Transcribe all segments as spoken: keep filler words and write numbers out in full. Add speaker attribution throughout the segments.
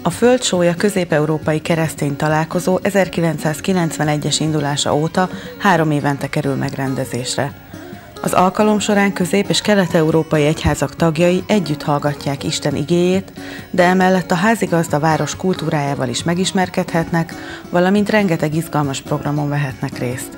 Speaker 1: A Földsólyom közép-európai keresztény találkozó ezerkilencszázkilencvenegyes indulása óta három évente kerül megrendezésre. Az alkalom során közép- és kelet-európai egyházak tagjai együtt hallgatják Isten igéjét, de emellett a házigazda város kultúrájával is megismerkedhetnek, valamint rengeteg izgalmas programon vehetnek részt.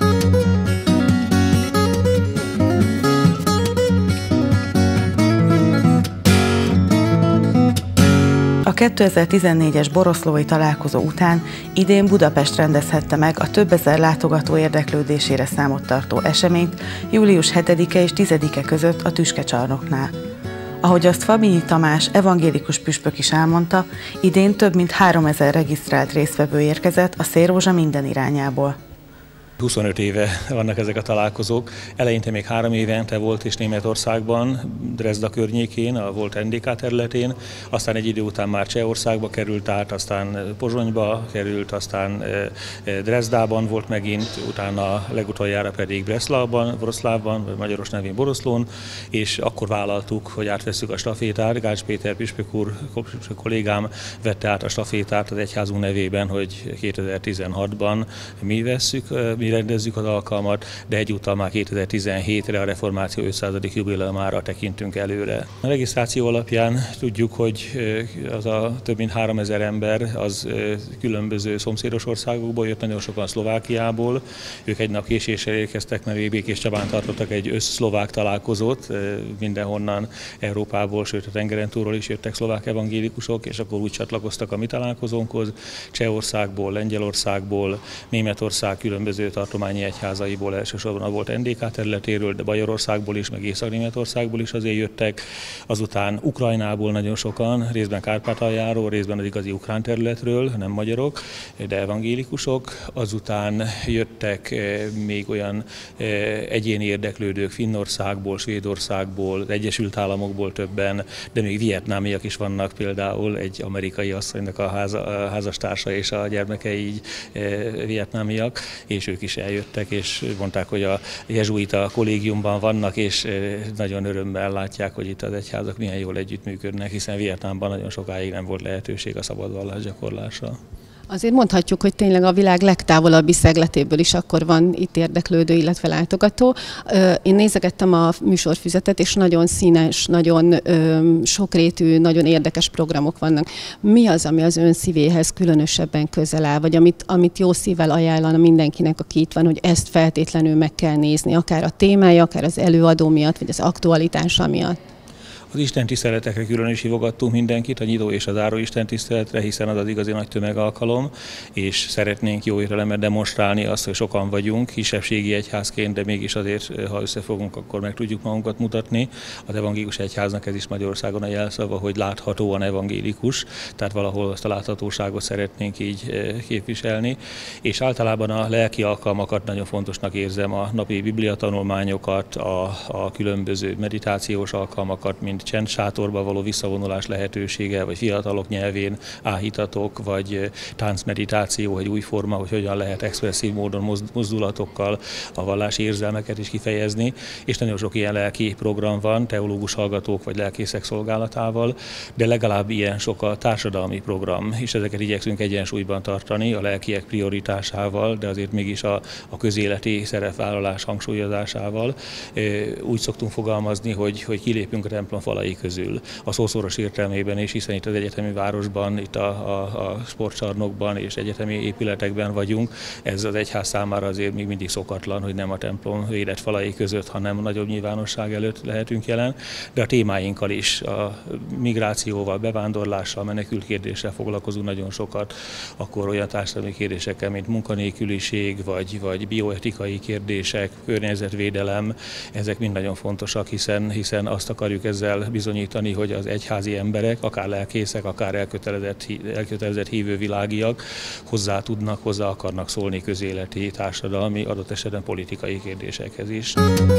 Speaker 1: A kétezer-tizennégyes boroszlói találkozó után idén Budapest rendezhette meg a több ezer látogató érdeklődésére számot tartó eseményt július hetedike és tizedike között a Tüskecsarnoknál. Ahogy azt Fabinyi Tamás evangélikus püspök is elmondta, idén több mint háromezer regisztrált résztvevő érkezett a Szélrózsa minden irányából.
Speaker 2: huszonöt éve vannak ezek a találkozók. Eleinte még három évente volt is Németországban, Dresda környékén, a volt en dé ká területén, aztán egy idő után már Csehországba került át, aztán Pozsonyba került, aztán Dresdában volt megint, utána legutoljára pedig Breslauban, Wroclawban, vagy magyaros nevén Boroszlón, és akkor vállaltuk, hogy átvesszük a stafétát. Gács Péter püspök úr, kollégám vette át a stafétát az egyházunk nevében, hogy kétezer-tizenhatban mi vesszük, mi rendezzük az alkalmat, de egyúttal már kétezer-tizenhétre a reformáció ötszázadik jubileumára tekintünk előre. A regisztráció alapján tudjuk, hogy az a több mint háromezer ember az különböző szomszédos országokból jött, nagyon sokan Szlovákiából. Ők egy nap késéssel érkeztek, mert Békés Csabán tartottak egy össz-szlovák találkozót, mindenhonnan Európából, sőt a tengeren túlról is jöttek szlovák evangélikusok, és akkor úgy csatlakoztak a mi találkozónkhoz. Csehországból, Lengyelországból, Németország különböző tartományi egyházaiból, elsősorban a volt en dé ká területéről, de Bajorországból is, meg Észak-Németországból is azért jöttek. Azután Ukrajnából nagyon sokan, részben Kárpátaljáról, részben az igazi ukrán területről, nem magyarok, de evangélikusok. Azután jöttek még olyan egyéni érdeklődők Finnországból, Svédországból, az Egyesült Államokból többen, de még vietnámiak is vannak, például egy amerikai asszonynak a háza, házastársa és a gyermekei így vietnámiak, és ők is eljöttek, és mondták, hogy a jezsuita kollégiumban vannak, és nagyon örömmel látják, hogy itt az egyházak milyen jól együttműködnek, hiszen Vietnámban nagyon sokáig nem volt lehetőség a szabad vallásgyakorlásra.
Speaker 3: Azért mondhatjuk, hogy tényleg a világ legtávolabbi szegletéből is akkor van itt érdeklődő, illetve látogató. Én nézegettem a műsorfüzetet, és nagyon színes, nagyon sokrétű, nagyon érdekes programok vannak. Mi az, ami az ön szívéhez különösebben közel áll, vagy amit, amit jó szívvel ajánlana mindenkinek, aki itt van, hogy ezt feltétlenül meg kell nézni, akár a témája, akár az előadó miatt, vagy az aktualitása miatt?
Speaker 2: Az istentiszteletekre külön is hívogattunk mindenkit, a nyitó és a záró istentiszteletre, hiszen az az igazi nagy tömegalkalom, és szeretnénk jó értelemben demonstrálni azt, hogy sokan vagyunk, kisebbségi egyházként, de mégis azért, ha összefogunk, akkor meg tudjuk magunkat mutatni. Az evangélikus egyháznak ez is Magyarországon a jelszava, hogy láthatóan evangélikus, tehát valahol azt a láthatóságot szeretnénk így képviselni, és általában a lelki alkalmakat nagyon fontosnak érzem, a napi bibliatanulmányokat, a, a különböző meditációs alkalmakat, mint csendsátorba való visszavonulás lehetősége, vagy fiatalok nyelvén áhítatok, vagy táncmeditáció, egy új forma, hogy hogyan lehet expresszív módon mozdulatokkal a vallási érzelmeket is kifejezni, és nagyon sok ilyen lelki program van, teológus hallgatók vagy lelkészek szolgálatával, de legalább ilyen sok a társadalmi program, és ezeket igyekszünk egyensúlyban tartani a lelkiek prioritásával, de azért mégis a, a közéleti szerepvállalás hangsúlyozásával. Úgy szoktunk fogalmazni, hogy, hogy kilépünk a templom falai közül, a szószoros értelmében is, hiszen itt az egyetemi városban, itt a, a, a sportcsarnokban és egyetemi épületekben vagyunk. Ez az egyház számára azért még mindig szokatlan, hogy nem a templom védett falai között, hanem nagyobb nyilvánosság előtt lehetünk jelen, de a témáinkkal is, a migrációval, bevándorlással, menekült kérdéssel foglalkozunk nagyon sokat, akkor olyan társadalmi kérdésekkel, mint munkanélküliség, vagy, vagy bioetikai kérdések, környezetvédelem, ezek mind nagyon fontosak, hiszen, hiszen azt akarjuk ezzel bizonyítani, hogy az egyházi emberek, akár lelkészek, akár elkötelezett, elkötelezett hívővilágiak hozzá tudnak, hozzá akarnak szólni közéleti, társadalmi, adott esetben politikai kérdésekhez is.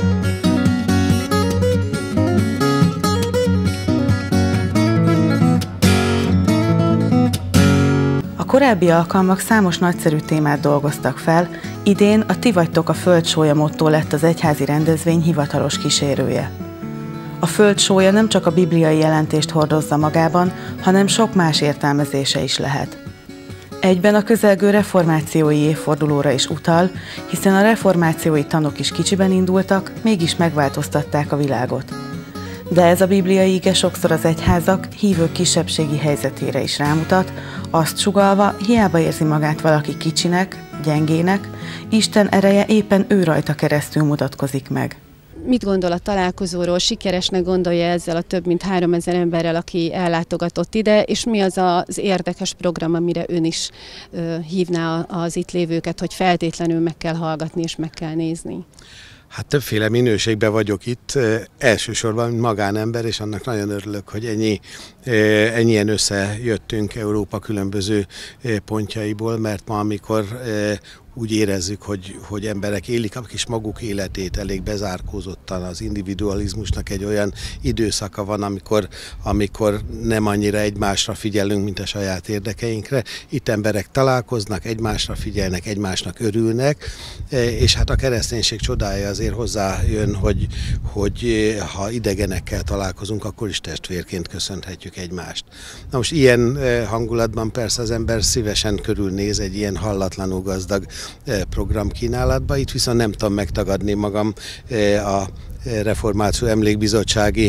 Speaker 1: A korábbi alkalmak számos nagyszerű témát dolgoztak fel, idén a Ti vagytok a Földsólyom motto lett az egyházi rendezvény hivatalos kísérője. A A föld sója nem csak a bibliai jelentést hordozza magában, hanem sok más értelmezése is lehet. Egyben a közelgő reformációi évfordulóra is utal, hiszen a reformációi tanok is kicsiben indultak, mégis megváltoztatták a világot. De ez a bibliai ige sokszor az egyházak hívők kisebbségi helyzetére is rámutat, azt sugallva, hiába érzi magát valaki kicsinek, gyengének, Isten ereje éppen ő rajta keresztül mutatkozik meg.
Speaker 3: Mit gondol a találkozóról? Sikeresnek gondolja ezzel a több mint háromezer emberrel, aki ellátogatott ide, és mi az az érdekes program, amire ön is ö, hívná az itt lévőket, hogy feltétlenül meg kell hallgatni és meg kell nézni?
Speaker 4: Hát többféle minőségben vagyok itt, elsősorban magánember, és annak nagyon örülök, hogy ennyi, ennyien összejöttünk Európa különböző pontjaiból, mert ma, amikor úgy érezzük, hogy, hogy emberek élik a kis maguk életét elég bezárkózottan, az individualizmusnak egy olyan időszaka van, amikor, amikor nem annyira egymásra figyelünk, mint a saját érdekeinkre. Itt emberek találkoznak, egymásra figyelnek, egymásnak örülnek, és hát a kereszténység csodája azért hozzájön, hogy, hogy ha idegenekkel találkozunk, akkor is testvérként köszönhetjük egymást. Na most ilyen hangulatban persze az ember szívesen körülnéz egy ilyen hallatlanul gazdag programkínálatba. Itt viszont nem tudom megtagadni magam a Reformáció Emlékbizottsági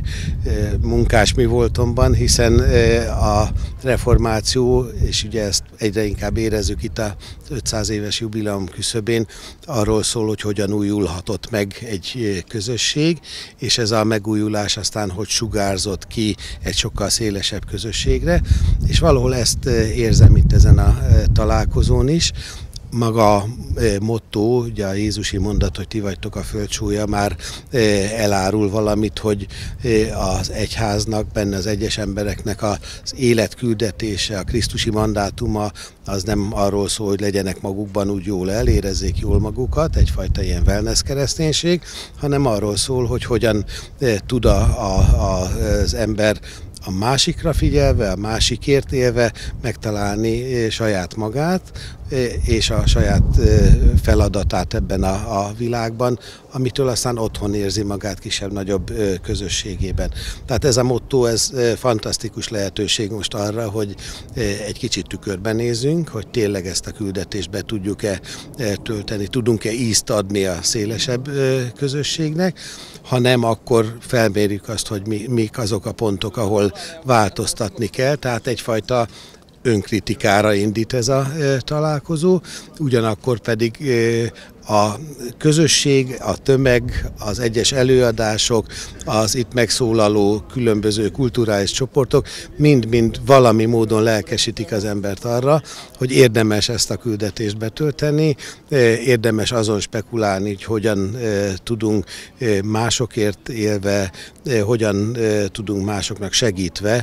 Speaker 4: munkás mi voltomban, hiszen a reformáció, és ugye ezt egyre inkább érezzük itt a ötszáz éves jubileum küszöbén, arról szól, hogy hogyan újulhatott meg egy közösség, és ez a megújulás aztán hogy sugárzott ki egy sokkal szélesebb közösségre, és valahol ezt érzem itt ezen a találkozón is. Maga motto, ugye a jézusi mondat, hogy ti vagytok a föld sója, már elárul valamit, hogy az egyháznak, benne az egyes embereknek az életküldetése, a krisztusi mandátuma, az nem arról szól, hogy legyenek magukban úgy jól el, érezzék jól magukat, egyfajta ilyen wellness kereszténység, hanem arról szól, hogy hogyan tud a, a, az ember a másikra figyelve, a másikért élve megtalálni saját magát, és a saját feladatát ebben a, a világban, amitől aztán otthon érzi magát kisebb-nagyobb közösségében. Tehát ez a motto, ez fantasztikus lehetőség most arra, hogy egy kicsit tükörben nézzünk, hogy tényleg ezt a küldetést be tudjuk-e tölteni, tudunk-e ízt adni a szélesebb közösségnek, ha nem, akkor felmérjük azt, hogy mi, mik azok a pontok, ahol változtatni kell, tehát egyfajta önkritikára indít ez a e, találkozó, ugyanakkor pedig e, a közösség, a tömeg, az egyes előadások, az itt megszólaló különböző kulturális csoportok mind-mind valami módon lelkesítik az embert arra, hogy érdemes ezt a küldetést betölteni, érdemes azon spekulálni, hogy hogyan tudunk másokért élve, hogyan tudunk másoknak segítve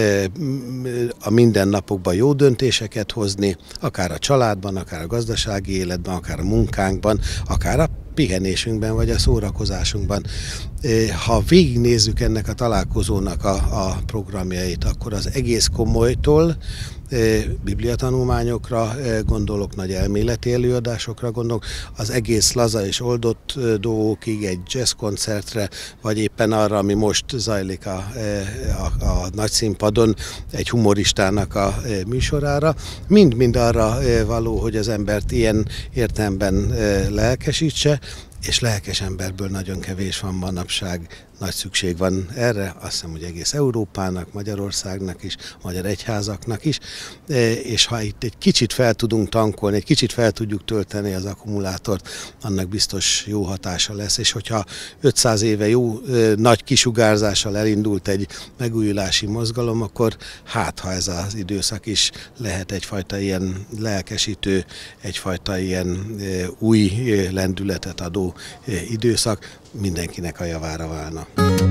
Speaker 4: a mindennapokban jó döntéseket hozni, akár a családban, akár a gazdasági életben, akár a munkánkban, akár a pihenésünkben, vagy a szórakozásunkban. Ha végignézzük ennek a találkozónak a, a programjait, akkor az egész komolytól bibliatanulmányokra gondolok, nagy elméleti előadásokra gondolok, az egész laza és oldott dolgokig, egy jazzkoncertre, vagy éppen arra, ami most zajlik a, a, a nagy színpadon, egy humoristának a műsorára, mind-mind arra való, hogy az embert ilyen értelemben lelkesítse, és lelkes emberből nagyon kevés van manapság, nagy szükség van erre, azt hiszem, hogy egész Európának, Magyarországnak is, magyar egyházaknak is, és ha itt egy kicsit fel tudunk tankolni, egy kicsit fel tudjuk tölteni az akkumulátort, annak biztos jó hatása lesz, és hogyha ötszáz éve jó nagy kisugárzással elindult egy megújulási mozgalom, akkor hát, ha ez az időszak is lehet egyfajta ilyen lelkesítő, egyfajta ilyen új lendületet adó időszak, mindenkinek a javára válna.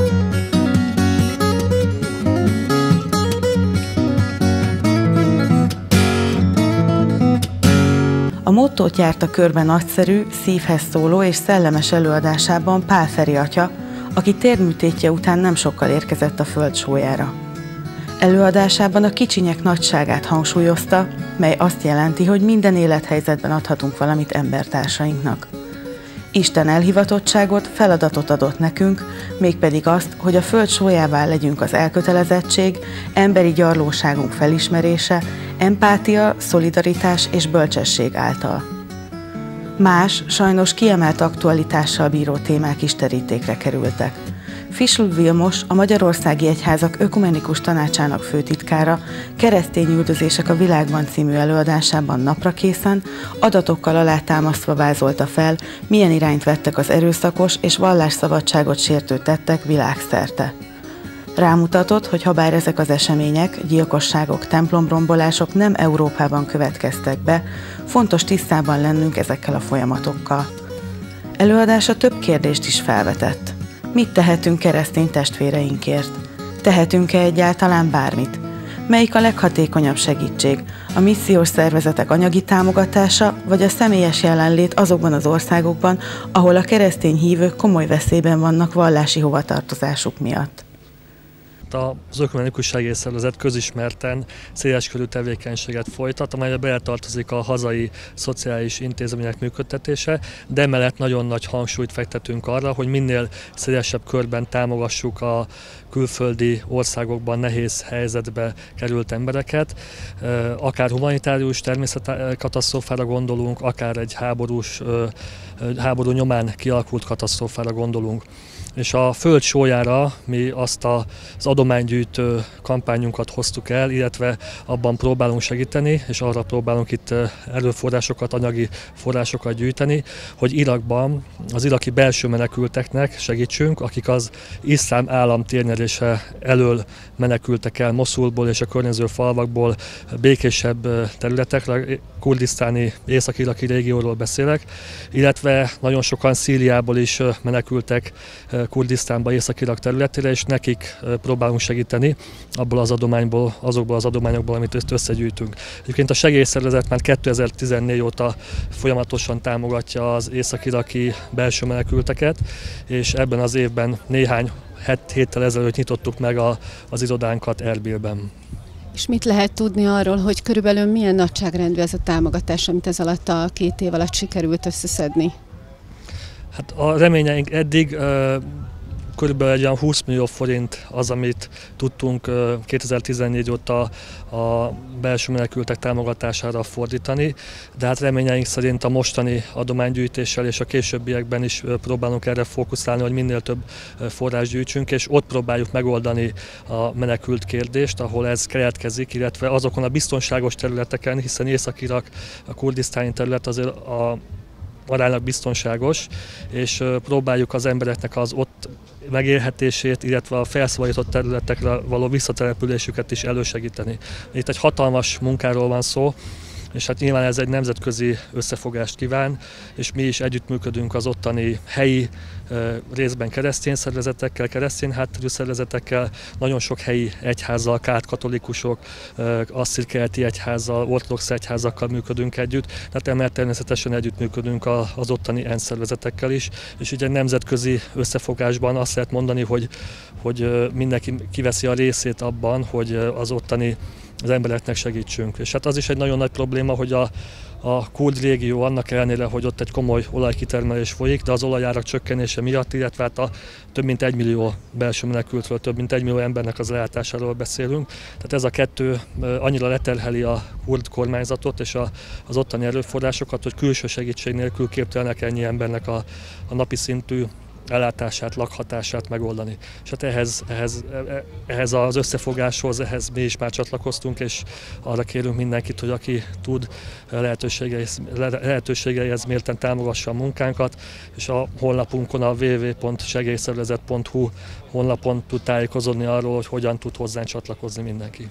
Speaker 1: A mottót járta körbe nagyszerű, szívhez szóló és szellemes előadásában Pál Feri atya, aki térműtétje után nem sokkal érkezett a föld sójára. Előadásában a kicsinyek nagyságát hangsúlyozta, mely azt jelenti, hogy minden élethelyzetben adhatunk valamit embertársainknak. Isten elhivatottságot, feladatot adott nekünk, mégpedig azt, hogy a föld sólyává legyünk az elkötelezettség, emberi gyarlóságunk felismerése, empátia, szolidaritás és bölcsesség által. Más, sajnos kiemelt aktualitással bíró témák is terítékre kerültek. Fischl Vilmos, a Magyarországi Egyházak Ökumenikus Tanácsának főtitkára Keresztényüldözések a világban című előadásában naprakészen, adatokkal alátámasztva vázolta fel, milyen irányt vettek az erőszakos és vallásszabadságot sértő tettek világszerte. Rámutatott, hogy habár ezek az események, gyilkosságok, templomrombolások nem Európában következtek be, fontos tisztában lennünk ezekkel a folyamatokkal. Előadása több kérdést is felvetett. Mit tehetünk keresztény testvéreinkért? Tehetünk-e egyáltalán bármit? Melyik a leghatékonyabb segítség? A missziós szervezetek anyagi támogatása, vagy a személyes jelenlét azokban az országokban, ahol a keresztény hívők komoly veszélyben vannak vallási hovatartozásuk miatt?
Speaker 5: Az Ökumenikus Segélyszervezet közismerten széleskörű tevékenységet folytat, amelybe beletartozik a hazai szociális intézmények működtetése, de emellett nagyon nagy hangsúlyt fektetünk arra, hogy minél szélesebb körben támogassuk a külföldi országokban nehéz helyzetbe került embereket, akár humanitárius természetkatasztrófára gondolunk, akár egy háborús, háború nyomán kialakult katasztrófára gondolunk. És a föld sólyára mi azt az adománygyűjtő kampányunkat hoztuk el, illetve abban próbálunk segíteni, és arra próbálunk itt erőforrásokat, anyagi forrásokat gyűjteni, hogy Irakban az iraki belső menekülteknek segítsünk, akik az iszlám állam térnyerése elől menekültek el Moszulból és a környező falvakból békésebb területekre, kurdisztáni, észak-iraki régióról beszélek, illetve nagyon sokan Szíriából is menekültek Kurdisztánba, Észak-Irak területére, és nekik próbálunk segíteni abból az adományból, azokból az adományokból, amit összegyűjtünk. Egyébként a segélyszervezet már kétezer-tizennégy óta folyamatosan támogatja az észak-iraki belső menekülteket, és ebben az évben néhány héttel ezelőtt nyitottuk meg a, az irodánkat Erbilben.
Speaker 3: És mit lehet tudni arról, hogy körülbelül milyen nagyságrendű ez a támogatás, amit ez alatt a két év alatt sikerült összeszedni?
Speaker 5: Hát a reményeink eddig uh, körülbelül egy olyan húsz millió forint az, amit tudtunk uh, kétezer-tizennégy óta a belső menekültek támogatására fordítani, de hát reményeink szerint a mostani adománygyűjtéssel és a későbbiekben is uh, próbálunk erre fókuszálni, hogy minél több uh, forrást gyűjtsünk, és ott próbáljuk megoldani a menekült kérdést, ahol ez keletkezik, illetve azokon a biztonságos területeken, hiszen Észak-Irak, a kurdisztáni terület azért a aránylag biztonságos, és próbáljuk az embereknek az ott megélhetését, illetve a felszabadított területekre való visszatelepülésüket is elősegíteni. Itt egy hatalmas munkáról van szó, és hát nyilván ez egy nemzetközi összefogást kíván, és mi is együttműködünk az ottani helyi, részben keresztény szervezetekkel, keresztény hátterű szervezetekkel, nagyon sok helyi egyházzal, kárt katolikusok, asszir-keleti egyházzal, ortodox egyházakkal működünk együtt, tehát emellett természetesen együttműködünk az ottani ENSZ szervezetekkel is, és így egy nemzetközi összefogásban azt lehet mondani, hogy, hogy mindenki kiveszi a részét abban, hogy az ottani az embereknek segítsünk. És hát az is egy nagyon nagy probléma, hogy a, a kurd régió annak ellenére, hogy ott egy komoly olajkitermelés folyik, de az olajárak csökkenése miatt, illetve hát a több mint egy millió belső menekültről, több mint egy millió embernek az ellátásáról beszélünk. Tehát ez a kettő annyira leterheli a kurd kormányzatot és a, az ottani erőforrásokat, hogy külső segítség nélkül képtelenek ennyi embernek a, a napi szintű ellátását, lakhatását megoldani. És hát ehhez, ehhez, ehhez az összefogáshoz, ehhez mi is már csatlakoztunk, és arra kérünk mindenkit, hogy aki tud, lehetőségeihez, lehetőségeihez méltán támogassa a munkánkat, és a honlapunkon, a double-u double-u double-u pont segélyszervezet pont hu honlapon tud tájékozódni arról, hogy hogyan tud hozzánk csatlakozni mindenki.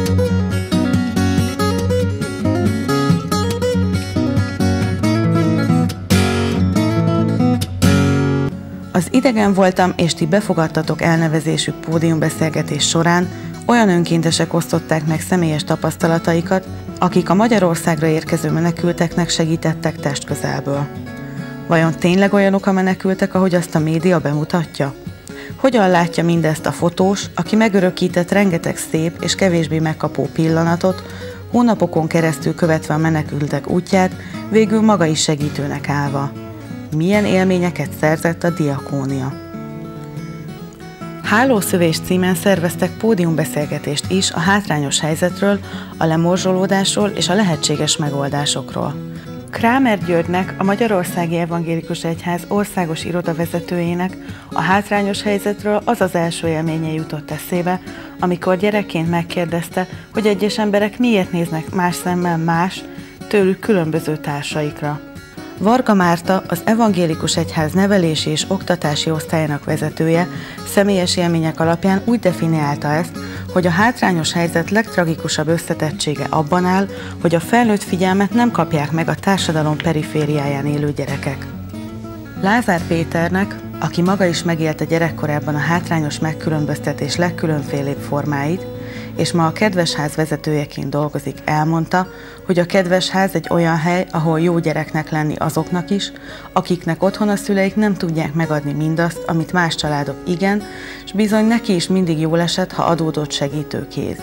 Speaker 1: Az Idegen voltam, és ti befogadtatok elnevezésű pódiumbeszélgetés során olyan önkéntesek osztották meg személyes tapasztalataikat, akik a Magyarországra érkező menekülteknek segítettek testközelből. Vajon tényleg olyanok a menekültek, ahogy azt a média bemutatja? Hogyan látja mindezt a fotós, aki megörökített rengeteg szép és kevésbé megkapó pillanatot, hónapokon keresztül követve a menekültek útját, végül maga is segítőnek állva? milyen élményeket szerzett a diakónia. Hálószövés címen szerveztek pódiumbeszélgetést is a hátrányos helyzetről, a lemorzsolódásról és a lehetséges megoldásokról. Krámer Györgynek, a Magyarországi Evangélikus Egyház országos irodavezetőjének a hátrányos helyzetről az az első élménye jutott eszébe, amikor gyerekként megkérdezte, hogy egyes emberek miért néznek más szemmel más, tőlük különböző társaikra. Varga Márta, az Evangélikus Egyház nevelési és oktatási osztályának vezetője személyes élmények alapján úgy definiálta ezt, hogy a hátrányos helyzet legtragikusabb összetettsége abban áll, hogy a felnőtt figyelmet nem kapják meg a társadalom perifériáján élő gyerekek. Lázár Péternek, aki maga is megélte gyerekkorában a hátrányos megkülönböztetés legkülönfélébb formáit, és ma a Kedvesház vezetőjeként dolgozik, elmondta, hogy a Kedvesház egy olyan hely, ahol jó gyereknek lenni azoknak is, akiknek otthon a szüleik nem tudják megadni mindazt, amit más családok igen, és bizony neki is mindig jól esett, ha adódott segítőkéz.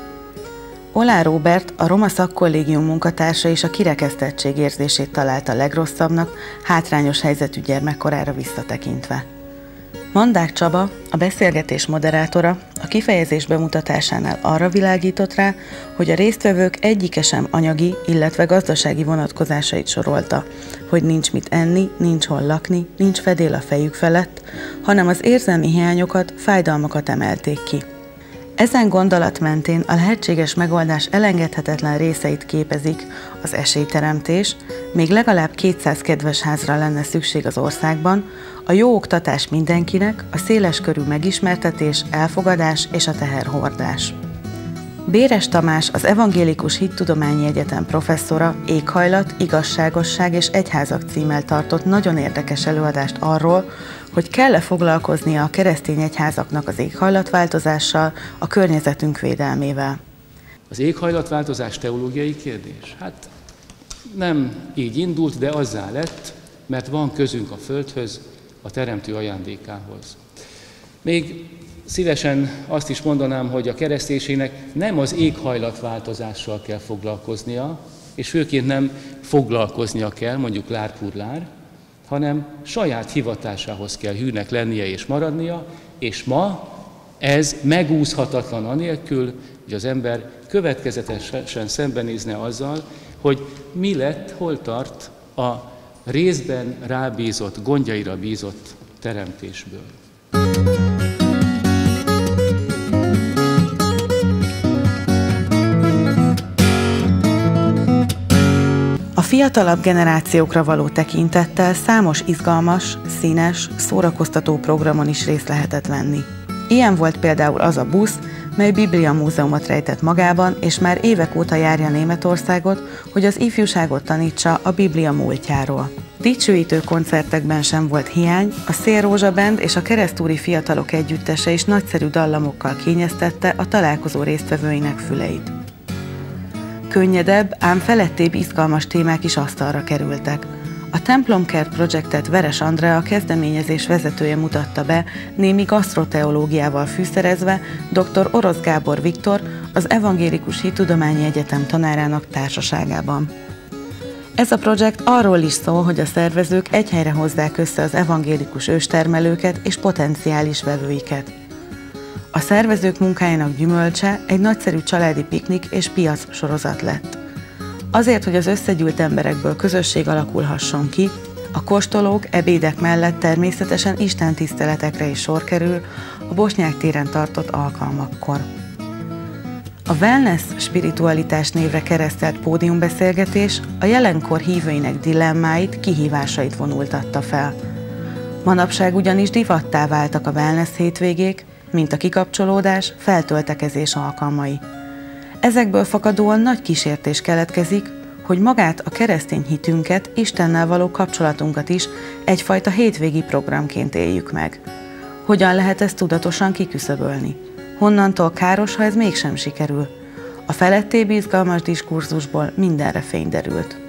Speaker 1: Olá Róbert, a Roma Szakkollégium munkatársa is a kirekesztettség érzését találta legrosszabbnak, hátrányos helyzetű gyermekkorára visszatekintve. Mandák Csaba, a beszélgetés moderátora, a kifejezés bemutatásánál arra világított rá, hogy a résztvevők egyike sem anyagi, illetve gazdasági vonatkozásait sorolta, hogy nincs mit enni, nincs hol lakni, nincs fedél a fejük felett, hanem az érzelmi hiányokat, fájdalmakat emelték ki. Ezen gondolat mentén a lehetséges megoldás elengedhetetlen részeit képezik az esélyteremtés, még legalább kétszáz kedvesházra lenne szükség az országban, a jó oktatás mindenkinek, a széleskörű megismertetés, elfogadás és a teherhordás. Béres Tamás, az Evangélikus Hittudományi Egyetem professzora éghajlat, igazságosság és egyházak címmel tartott nagyon érdekes előadást arról, hogy kell-e foglalkoznia a keresztény egyházaknak az éghajlatváltozással, a környezetünk védelmével.
Speaker 6: Az éghajlatváltozás teológiai kérdés? Hát nem így indult, de azzá lett, mert van közünk a Földhöz, a Teremtő ajándékához. Még szívesen azt is mondanám, hogy a kereszténységnek nem az éghajlatváltozással kell foglalkoznia, és főként nem foglalkoznia kell, mondjuk lár-purlár, hanem saját hivatásához kell hűnek lennie és maradnia, és ma ez megúszhatatlan anélkül, hogy az ember következetesen szembenézne azzal, hogy mi lett, hol tart a részben rábízott, gondjaira bízott teremtésből.
Speaker 1: A fiatalabb generációkra való tekintettel számos izgalmas, színes, szórakoztató programon is részt lehetett venni. Ilyen volt például az a busz, mely Biblia múzeumot rejtett magában, és már évek óta járja Németországot, hogy az ifjúságot tanítsa a Biblia múltjáról. Dicsőítő koncertekben sem volt hiány, a Szélrózsa Band és a Keresztúri Fiatalok Együttese is nagyszerű dallamokkal kényeztette a találkozó résztvevőinek füleit. Könnyedebb, ám felettébb izgalmas témák is asztalra kerültek. A Templomkert projektet Veres Andrea, a kezdeményezés vezetője mutatta be, némi gasztroteológiával fűszerezve dr. Orosz Gábor Viktor, az Evangélikus Hittudományi Egyetem tanárának társaságában. Ez a projekt arról is szól, hogy a szervezők egy helyre hozzák össze az evangélikus őstermelőket és potenciális vevőiket. A szervezők munkájának gyümölcse egy nagyszerű családi piknik és piac sorozat lett. Azért, hogy az összegyűlt emberekből közösség alakulhasson ki, a kóstolók, ebédek mellett természetesen istentiszteletekre is sor kerül a Bosnyák téren tartott alkalmakkor. A Wellness spiritualitás névre keresztelt pódiumbeszélgetés a jelenkor hívőinek dilemmáit, kihívásait vonultatta fel. Manapság ugyanis divattá váltak a wellness hétvégék, mint a kikapcsolódás, feltöltekezés alkalmai. Ezekből fakadóan nagy kísértés keletkezik, hogy magát a keresztény hitünket, Istennel való kapcsolatunkat is egyfajta hétvégi programként éljük meg. Hogyan lehet ezt tudatosan kiküszöbölni? Honnantól káros, ha ez mégsem sikerül? A felettébb izgalmas diskurzusból mindenre fény derült.